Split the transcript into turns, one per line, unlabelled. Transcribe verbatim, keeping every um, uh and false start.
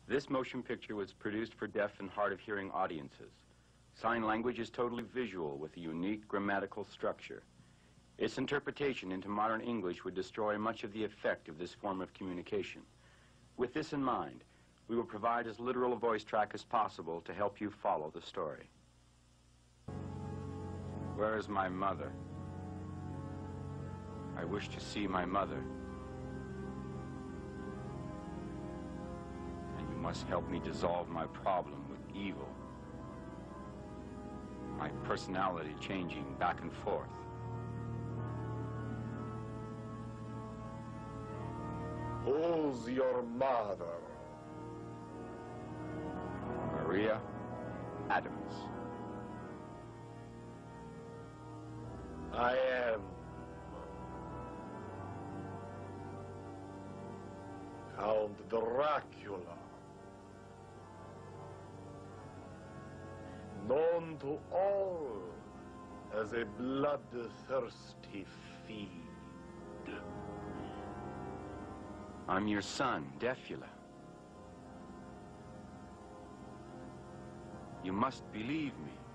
This motion picture was produced for deaf and hard of hearing audiences. Sign language is totally visual with a unique grammatical structure. Its interpretation into modern English would destroy much of the effect of this form of communication. With this in mind, we will provide as literal a voice track as possible to help you follow the story. Where is my mother? I wish to see my mother. And you must help me dissolve my problem with evil. My personality changing back and forth.
Who's your mother?
Maria Adams.
I am Count Dracula, known to all as a bloodthirsty fiend.
I'm your son, Defula. You must believe me.